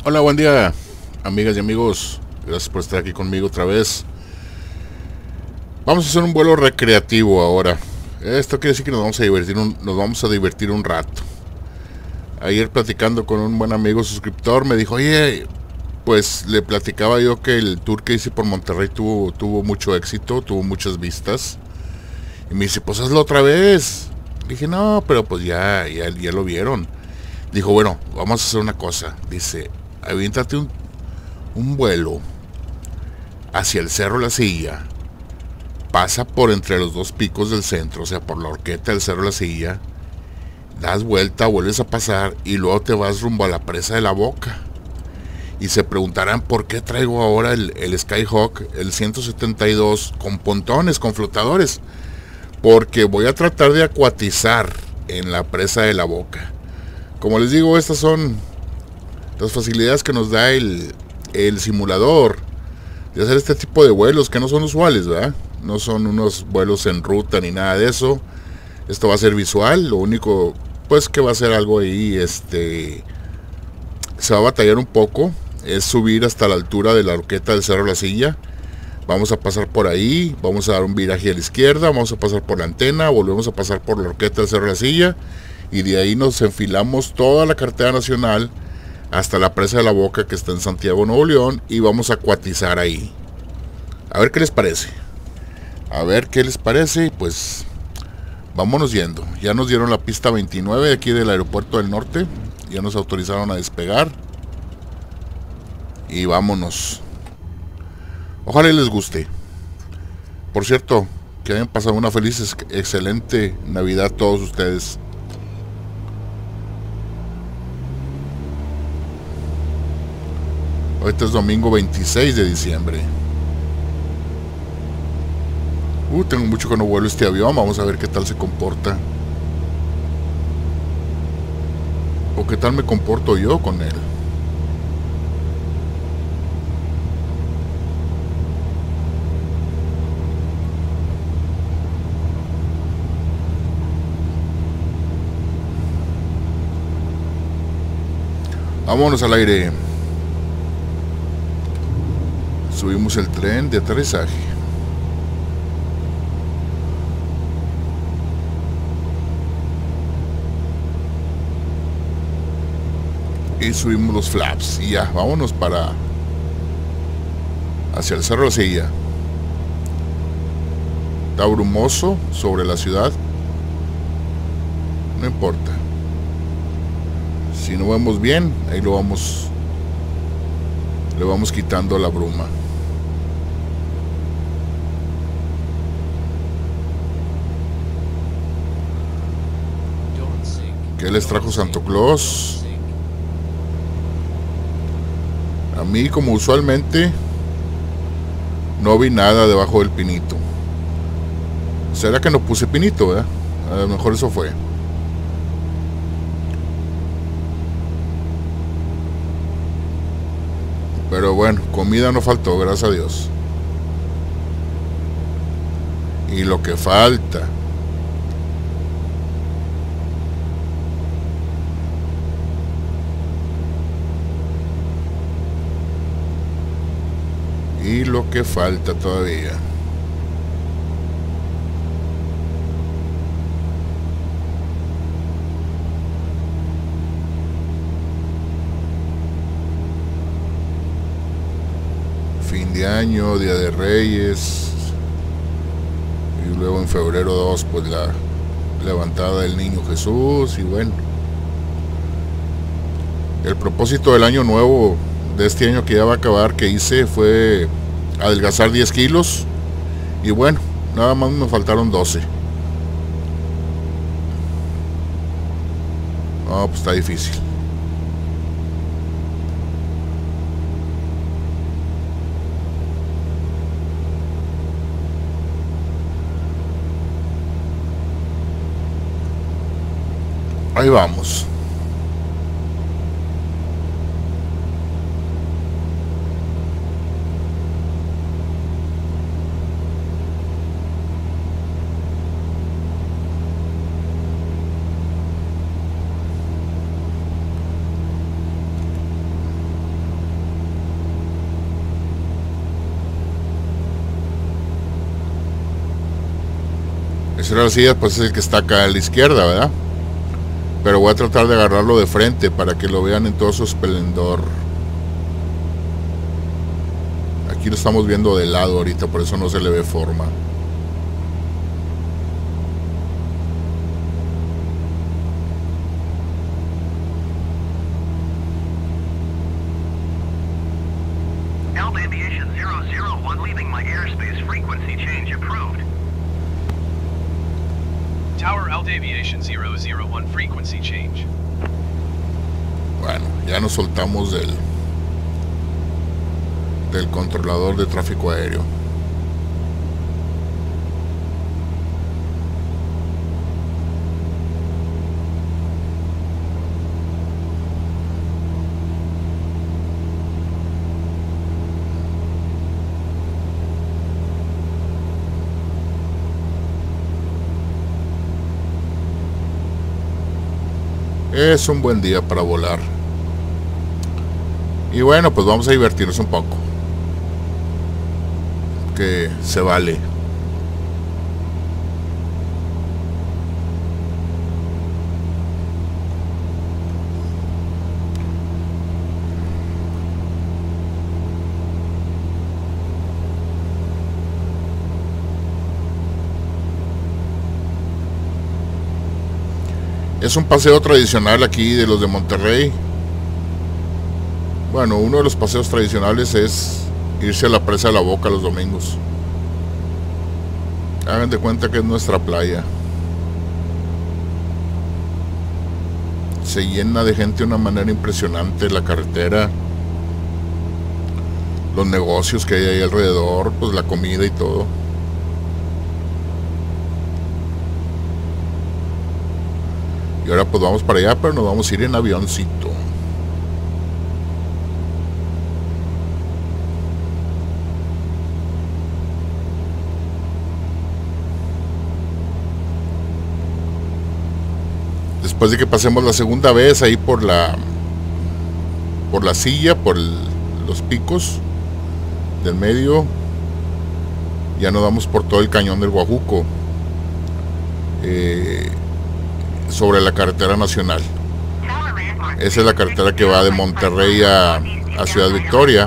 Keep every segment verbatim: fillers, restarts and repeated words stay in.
Hola, buen día, amigas y amigos. Gracias por estar aquí conmigo otra vez. Vamos a hacer un vuelo recreativo ahora. Esto quiere decir que nos vamos a divertir un, nos vamos a divertir un rato. Ayer platicando con un buen amigo suscriptor me dijo, oye, pues le platicaba yo que el tour que hice por Monterrey tuvo, tuvo mucho éxito, tuvo muchas vistas. Y me dice, pues hazlo otra vez. Dije, no, pero pues ya, ya, ya lo vieron. Dijo, bueno, vamos a hacer una cosa. Dice, aviéntate un, un vuelo hacia el Cerro La Silla. Pasa por entre los dos picos del centro, o sea, por la horqueta del Cerro La Silla. Das vuelta, vuelves a pasar y luego te vas rumbo a la presa de la Boca. Y se preguntarán por qué traigo ahora el, el Skyhawk, el ciento setenta y dos, con pontones, con flotadores. Porque voy a tratar de acuatizar en la presa de la Boca. Como les digo, estas son las facilidades que nos da el, el simulador de hacer este tipo de vuelos que no son usuales, ¿verdad? No son unos vuelos en ruta ni nada de eso. Esto va a ser visual, lo único pues que va a ser algo ahí, este, se va a batallar un poco, es subir hasta la altura de la horqueta del Cerro La Silla. Vamos a pasar por ahí, vamos a dar un viraje a la izquierda, vamos a pasar por la antena, volvemos a pasar por la horqueta del Cerro La Silla y de ahí nos enfilamos toda la carretera nacional hasta la presa de la Boca, que está en Santiago, Nuevo León, y vamos a acuatizar ahí. A ver qué les parece. A ver qué les parece y pues vámonos yendo. Ya nos dieron la pista veintinueve aquí del aeropuerto del norte. Ya nos autorizaron a despegar. Y vámonos. Ojalá les guste. Por cierto, que hayan pasado una feliz, excelente Navidad todos ustedes. Ahorita es domingo veintiséis de diciembre. Uh, tengo mucho que no vuelo este avión. Vamos a ver qué tal se comporta. O qué tal me comporto yo con él. Vámonos al aire. Subimos el tren de aterrizaje. Y subimos los flaps. Y ya, vámonos para hacia el Cerro La Silla. Está brumoso sobre la ciudad. No importa. Si no vemos bien, ahí lo vamos, le vamos quitando la bruma. ¿Qué les trajo Santo Claus? A mí, como usualmente, no vi nada debajo del pinito. ¿Será que no puse pinito, eh? A lo mejor eso fue. Pero bueno, comida no faltó, gracias a Dios. Y lo que falta. Y lo que falta todavía. Fin de año, Día de Reyes. Y luego en febrero dos, pues la levantada del Niño Jesús. Y bueno, el propósito del año nuevo de este año que ya va a acabar, que hice, fue adelgazar diez kilos. Y bueno, nada más me faltaron doce. No, pues está difícil. Ahí vamos. tercera la silla, pues es el que está acá a la izquierda, ¿verdad? Pero voy a tratar de agarrarlo de frente para que lo vean en todo su esplendor. Aquí lo estamos viendo de lado ahorita, por eso no se le ve forma. Bueno, ya nos soltamos del del controlador de tráfico aéreo. Es un buen día para volar. Y bueno, pues vamos a divertirnos un poco. Que se vale. Es un paseo tradicional aquí de los de Monterrey. Bueno, uno de los paseos tradicionales es irse a la presa de la Boca los domingos. Hagan de cuenta que es nuestra playa. Se llena de gente de una manera impresionante la carretera. Los negocios que hay ahí alrededor, pues la comida y todo. Y ahora pues vamos para allá, pero nos vamos a ir en avioncito. Después de que pasemos la segunda vez ahí por la por la silla, por el, los picos del medio, ya nos vamos por todo el cañón del Guajuco, eh, sobre la carretera nacional. Esa es la carretera que va de Monterrey a, a Ciudad Victoria,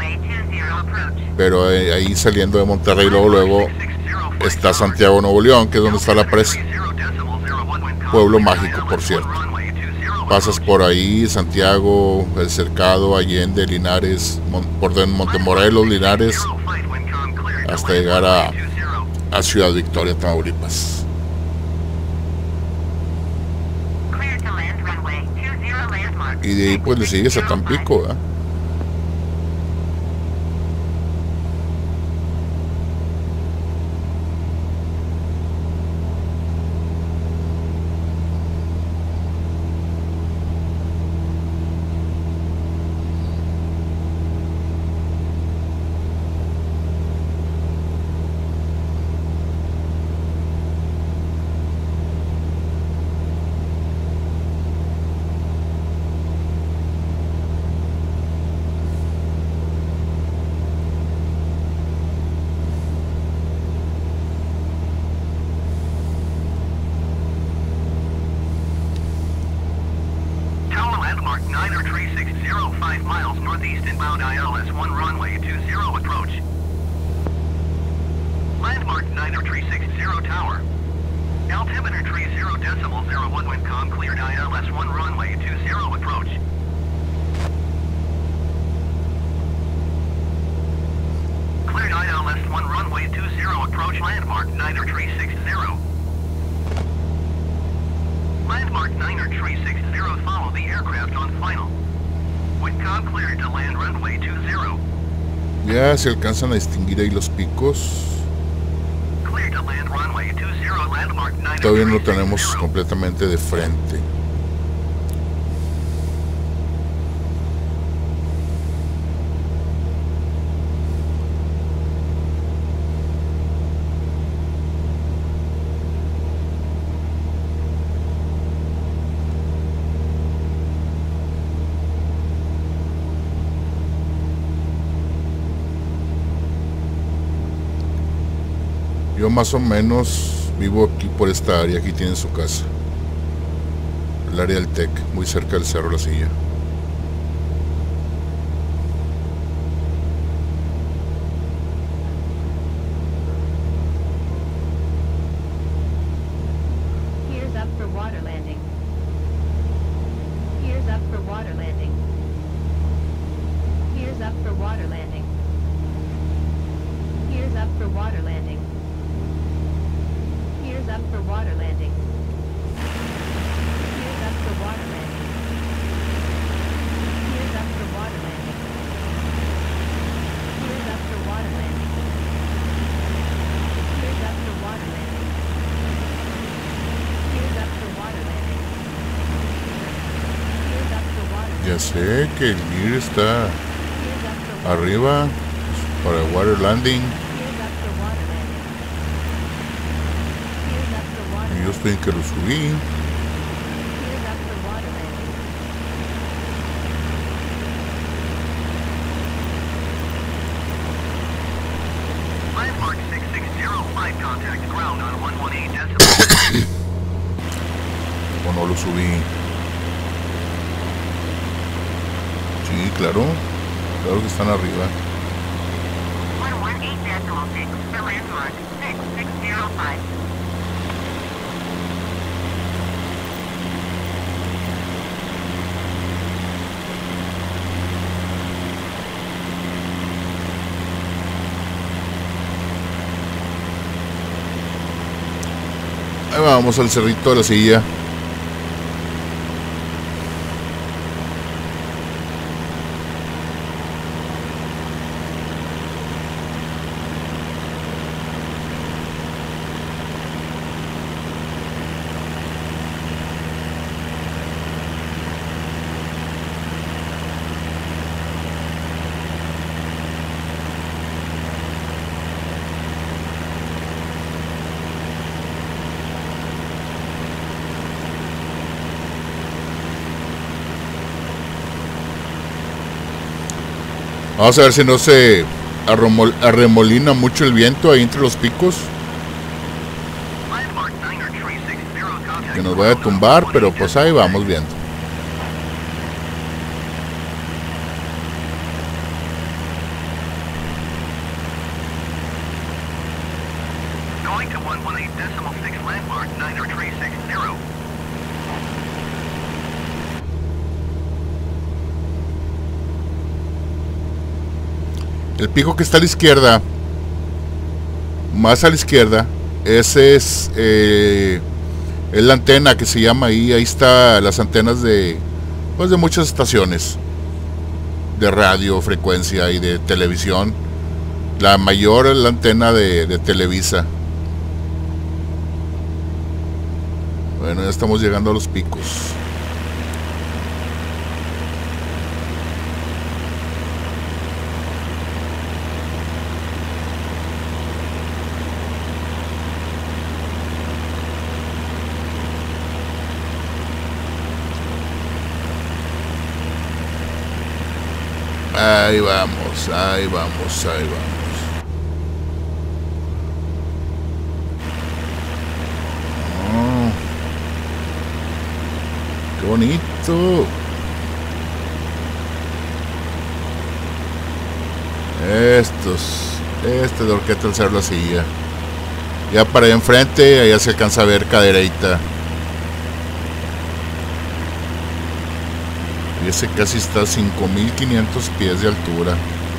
pero eh, ahí saliendo de Monterrey luego luego está Santiago, Nuevo León, que es donde está la presa. Pueblo mágico, por cierto. Pasas por ahí, Santiago, El Cercado, Allende, Linares, Mon por Montemorelos, Linares, hasta llegar a, a Ciudad Victoria, Tamaulipas. Y de ahí pues le sigues a Tampico, ¿eh? Ya se alcanzan a distinguir ahí los picos. Todavía no lo tenemos completamente de frente. Yo más o menos Vivo aquí por esta área. Aquí tienen su casa. El área del Tec, muy cerca del Cerro La Silla. Ya sé que el Mir está arriba para Water Landing. Y yo estoy en que lo subí. O no lo subí. Sí, claro. Claro que están arriba. Ahí vamos al cerrito de la Silla. Vamos a ver si no se arremolina mucho el viento ahí entre los picos. Que nos vaya a tumbar, pero pues ahí vamos viendo. El pico que está a la izquierda, más a la izquierda, ese es, eh, es la antena que se llama ahí. Ahí está las antenas de, pues de muchas estaciones de radio, frecuencia y de televisión. La mayor es la antena de, de Televisa. Bueno, ya estamos llegando a los picos. Ahí vamos, ahí vamos, ahí vamos. Oh, qué bonito. Estos, este de Orquesta del Cerro La Silla. Ya para allá enfrente, allá se alcanza a ver Cadereyta. Y ese casi está a cinco mil quinientos pies de altura.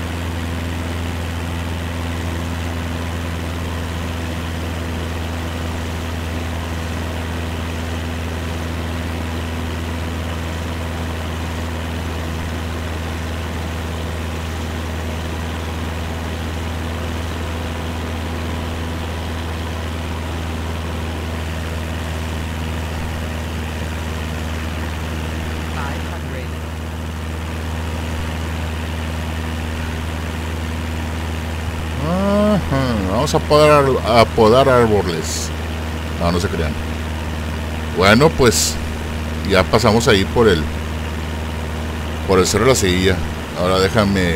Vamos a podar, a podar árboles. No, no se crean. Bueno, pues ya pasamos ahí por el por el Cerro de la Silla. Ahora déjame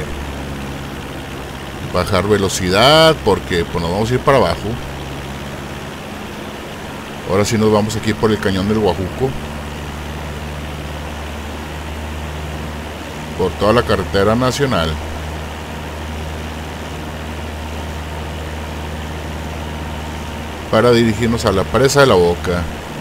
bajar velocidad porque pues nos vamos a ir para abajo. Ahora sí nos vamos aquí por el cañón del Guajuco, por toda la carretera nacional. Para dirigirnos a la presa de la Boca.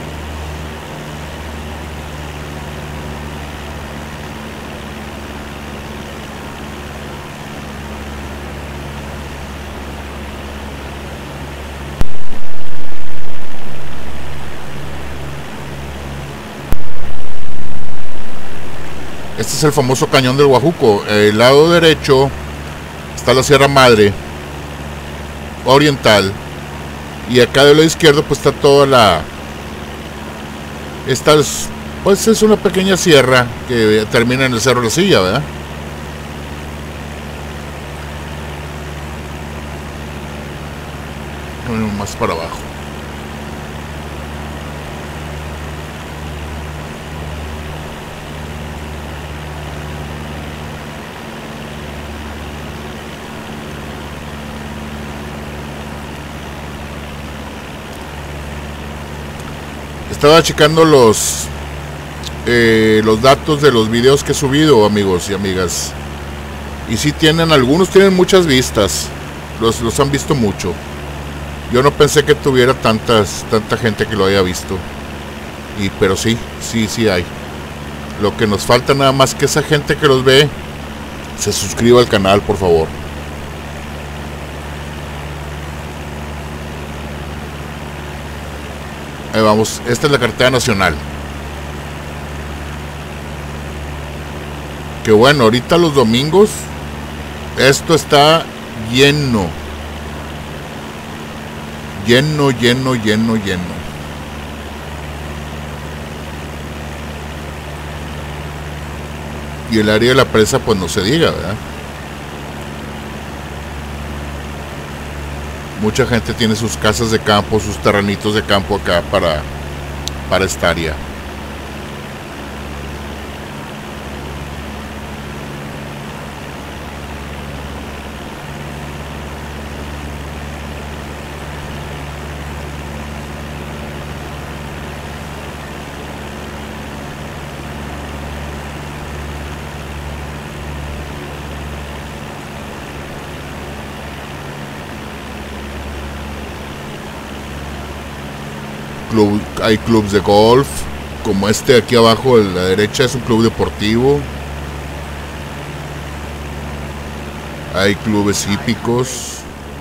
Este es el famoso cañón del Guajuco. El lado derecho está la Sierra Madre Oriental. Y acá del lado izquierdo pues está toda la... Esta es, pues es una pequeña sierra que termina en el Cerro de la Silla, ¿verdad? Más para abajo. Estaba checando los eh, los datos de los videos que he subido, amigos y amigas, y sí tienen, algunos tienen muchas vistas, los, los han visto mucho. Yo no pensé que tuviera tantas tanta gente que lo haya visto, y pero sí, sí, sí hay. Lo que nos falta nada más que esa gente que los ve se suscriba al canal, por favor. Ahí vamos, esta es la carretera nacional. Que bueno, ahorita los domingos esto está lleno. Lleno, lleno, lleno, lleno. Y el área de la presa pues no se diga, ¿verdad? Mucha gente tiene sus casas de campo, sus terrenitos de campo acá para, para esta área. Club, hay clubes de golf, como este aquí abajo a la derecha es un club deportivo. Hay clubes hípicos.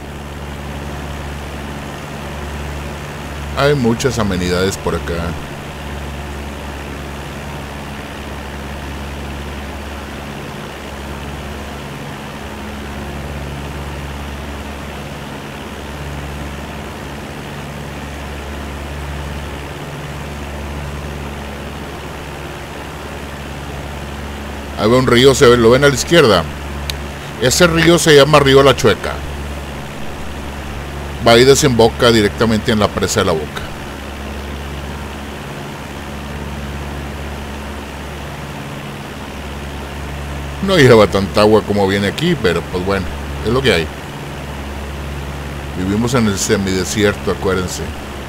Hay muchas amenidades por acá. Ahí va un río, se ve, lo ven a la izquierda. Ese río se llama Río La Chueca. Va y desemboca directamente en la presa de la Boca. No lleva tanta agua como viene aquí, pero pues bueno, es lo que hay. Vivimos en el semidesierto, acuérdense.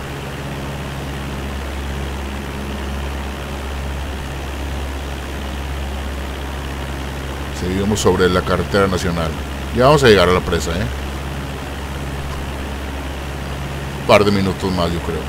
Seguimos sobre la carretera nacional. Ya vamos a llegar a la presa, ¿eh? Un par de minutos más, yo creo.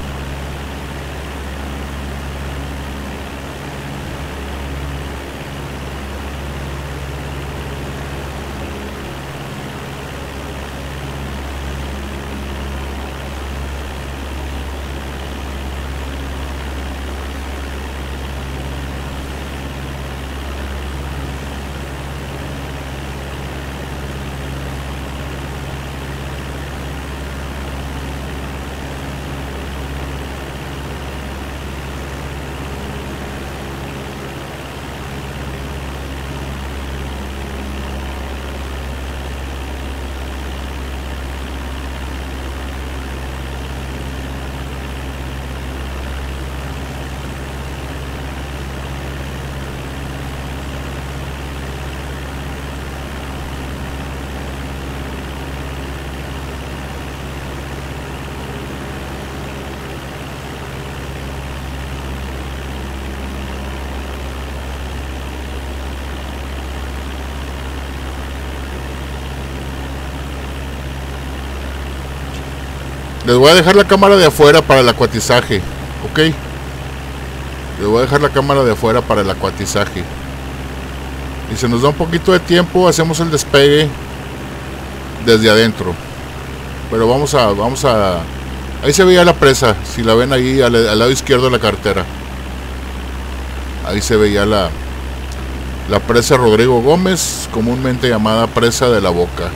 Les voy a dejar la cámara de afuera para el acuatizaje. Ok. Les voy a dejar la cámara de afuera para el acuatizaje. Y se nos da un poquito de tiempo, hacemos el despegue desde adentro. Pero vamos a, vamos a... Ahí se veía la presa, si la ven ahí al, al lado izquierdo de la carretera. Ahí se veía la, la presa Rodrigo Gómez, comúnmente llamada presa de la Boca.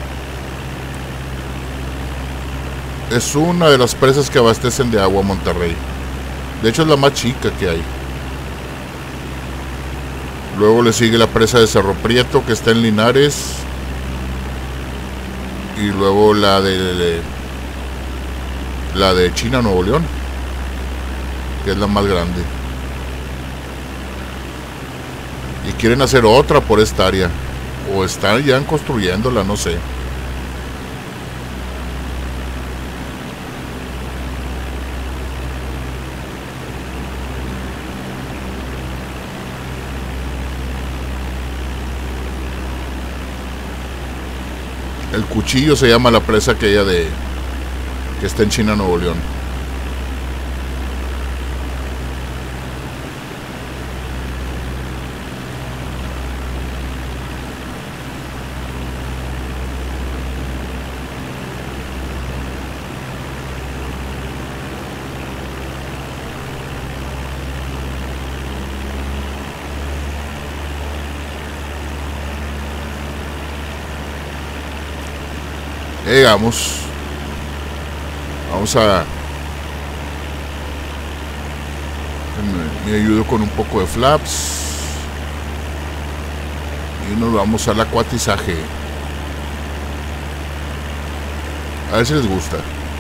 Es una de las presas que abastecen de agua a Monterrey. De hecho es la más chica que hay. Luego le sigue la presa de Cerro Prieto, que está en Linares. Y luego la de, de la de China, Nuevo León, que es la más grande. Y quieren hacer otra por esta área, o están ya construyéndola, no sé. El Cuchillo se llama la presa aquella de que está en China, Nuevo León. Llegamos. Vamos a... Me, me ayudo con un poco de flaps. Y nos vamos al acuatizaje. A ver si les gusta.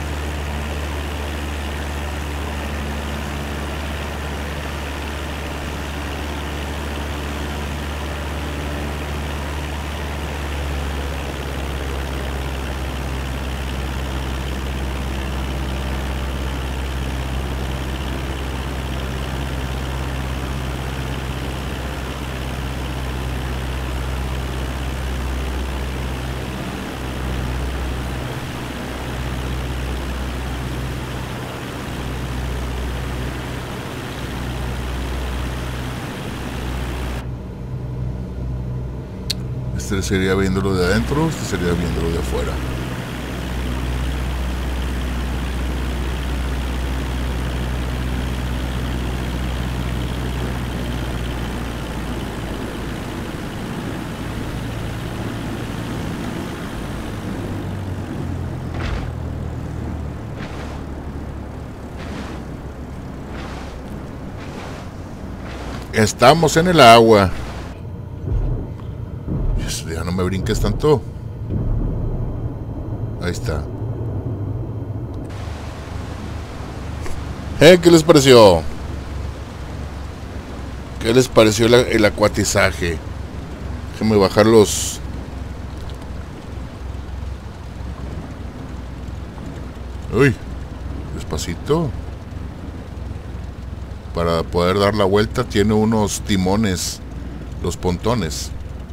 Este sería viéndolo de adentro, este sería viéndolo de afuera. Estamos en el agua. Ya no me brinques tanto. Ahí está. ¿Eh? ¿Qué les pareció? ¿Qué les pareció el, el acuatizaje? Déjenme bajar los... Uy, despacito. Para poder dar la vuelta tiene unos timones, los pontones.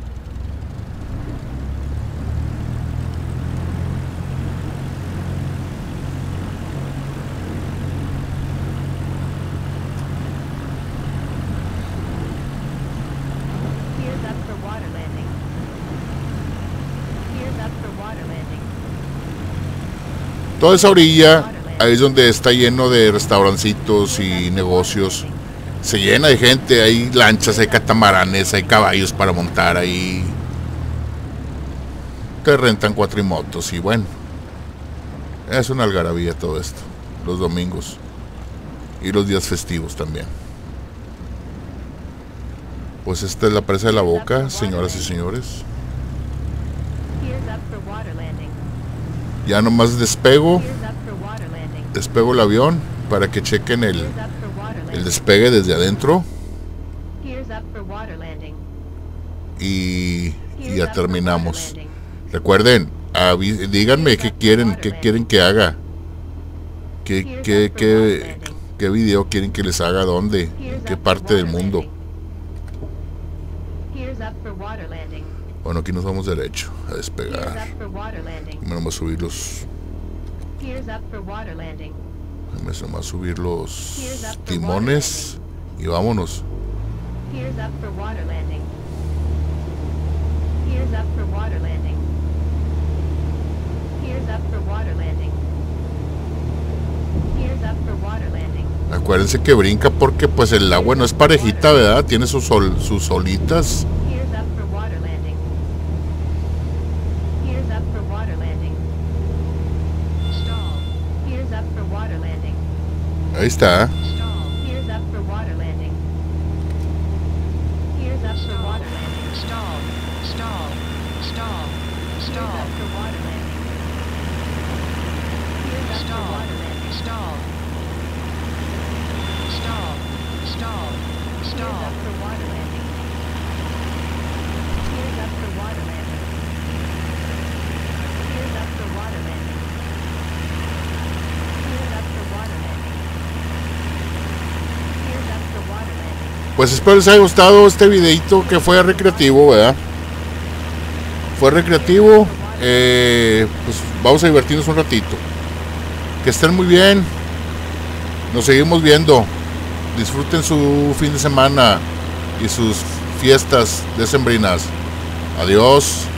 Toda esa orilla, ahí es donde está lleno de restaurancitos y negocios. Se llena de gente, hay lanchas, hay catamaranes, hay caballos para montar ahí. Te rentan cuatrimotos y bueno. Es una algarabía todo esto. Los domingos. Y los días festivos también. Pues esta es la presa de la Boca, señoras y señores. Ya nomás despego. Despego el avión para que chequen el, el despegue desde adentro. Y, y ya terminamos. Recuerden, díganme qué quieren, qué quieren que haga. ¿Qué, qué, qué, qué video quieren que les haga? ¿Dónde? ¿En qué parte del mundo? Bueno, aquí nos vamos derecho a despegar. Vamos a subir los, Gears up for water landing. Déjame más subir los timones y vámonos. Gears up for water landing. Gears up for water landing. Gears up for water landing. Gears up for water landing. Acuérdense que brinca porque pues el agua no es parejita, ¿verdad? Tiene sus, sol, sus olitas. Gears up for water landing. Gears up for water landing. Stall. Gears up for water landing. Ahí está. Stall. Gears up for water landing. Gears up for water landing. Stall. Stall. Stall. Stall. Gears up for water landing. Gears up for water landing. Stall. Stall. Stall. Stall. Gears up for water landing. Gears up for water landing. Gears up for water landing. Gears up for water landing. Gears up for water landing. Pues espero les haya gustado este videito que fue recreativo, ¿verdad? Fue recreativo. Eh, pues vamos a divertirnos un ratito. Que estén muy bien. Nos seguimos viendo. Disfruten su fin de semana y sus fiestas decembrinas. Adiós.